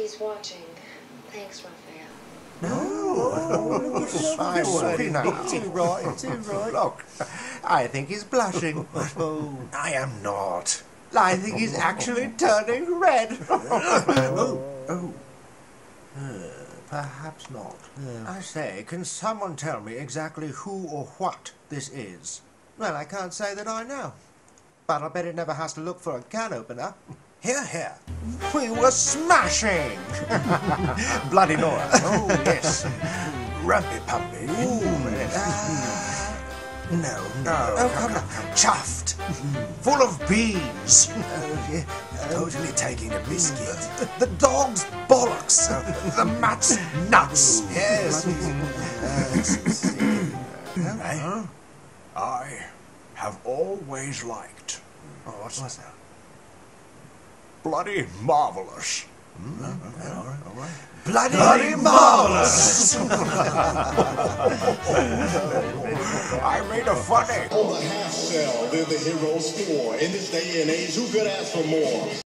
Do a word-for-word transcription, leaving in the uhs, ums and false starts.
he's watching. Thanks, Raphael. No, I word now. Too right, too right. Look, I think he's blushing. I am not. I think he's actually turning red. oh, oh. Uh, perhaps not. Yeah. I say, can someone tell me exactly who or what this is? Well, I can't say that I know. But I bet it never has to look for a can opener. Here, here. We were smashing! Bloody Nora. Oh, yes. Rumpy Pumpy. Ooh, yes. Uh, no, no. Oh, come, come, come. Chuffed. Full of beans. Uh, yeah. Totally taking a biscuit. The dog's bollocks. The mat's nuts. Yes. Hey, I have always liked. Oh, what's that? Bloody marvelous. Mm-hmm. Okay, all right, all right. Bloody, Bloody marvelous! I made a funny. On the half shell, they're the hero store. In this day and age, who could ask for more?